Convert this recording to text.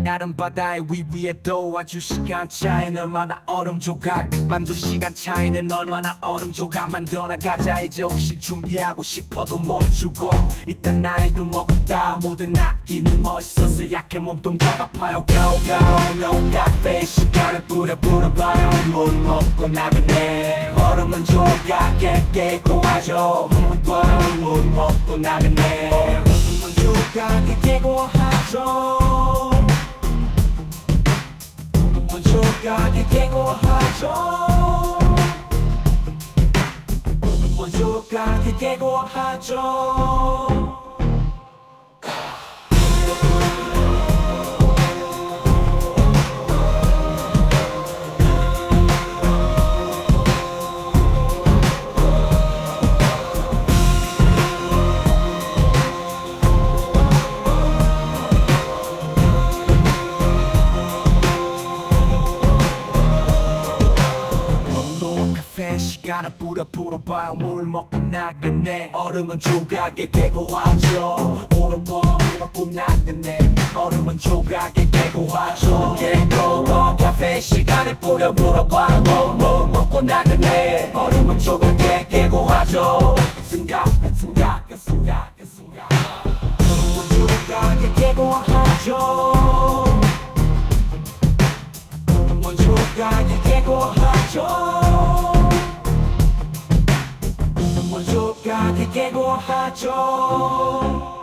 나름 바다의 위에 도와줄 시간 차이는 얼마나 얼음 조각 만두 시간 차이는 얼마나 얼음 조각 만들어 나가자 이제 혹시 준비하고 싶어도 멈추고 일단 나이도 먹었다 모든 악기는 멋있어서 약해 몸통과 아파요 Go go no 카페 시간을 뿌려봐요 물 먹고 나가네 얼음은 조각에 깨고 하죠 물 먹고 나가네 얼음은 조각에 깨고 하죠 얼음은 조각에 깨고 하죠 얼음은 조각에 깨고 하죠 시간을 뿌려봐요 물 먹고 나가네 얼음은 조각에 깨고 하죠 얼음 먹고 나가네 얼음은 조각에 깨고 하죠 깨고 카페 시간을 뿌려봐요 물 먹고 나가네 얼음은 조각에 깨고 하죠 순간 얼음은 조각에 깨고 하죠 얼음은 조각에 깨고 하죠 조각에 깨고 하죠